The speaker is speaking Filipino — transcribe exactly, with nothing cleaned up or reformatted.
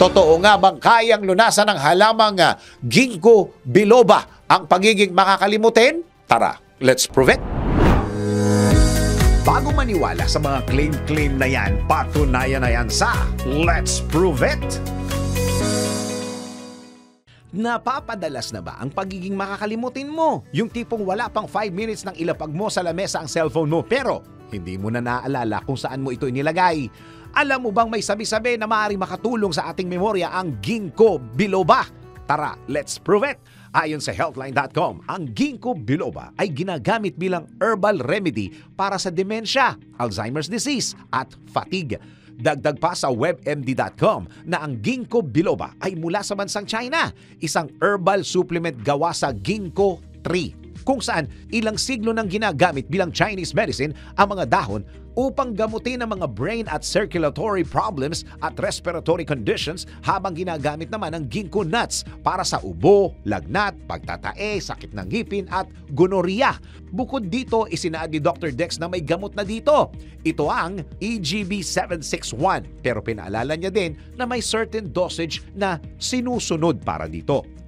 Totoo nga bang kayang lunasan ng halamang uh, ginkgo biloba ang pagiging makakalimutin? Tara, let's prove it! Bago maniwala sa mga claim-claim na yan, patunayan na yan sa Let's Prove It! Napapadalas na ba ang pagiging makakalimutin mo? Yung tipong wala pang five minutes nang ilapag mo sa lamesa ang cellphone mo pero hindi mo na naaalala kung saan mo ito inilagay. Alam mo bang may sabi-sabi na maaaring makatulong sa ating memorya ang ginkgo biloba? Tara, let's prove it! Ayon sa healthline dot com, ang ginkgo biloba ay ginagamit bilang herbal remedy para sa demensya, Alzheimer's disease at fatigue. Dagdag pa sa web m d dot com na ang ginkgo biloba ay mula sa bansang China, isang herbal supplement gawa sa ginkgo tree, kung saan ilang siglo nang ginagamit bilang Chinese medicine ang mga dahon upang gamutin ang mga brain at circulatory problems at respiratory conditions, habang ginagamit naman ang ginkgo nuts para sa ubo, lagnat, pagtatae, sakit ng ngipin at gonorrhea. Bukod dito, isinaad ni Doctor Dex na may gamot na dito. Ito ang E G B seven sixty-one, pero pinaalala niya din na may certain dosage na sinusunod para dito.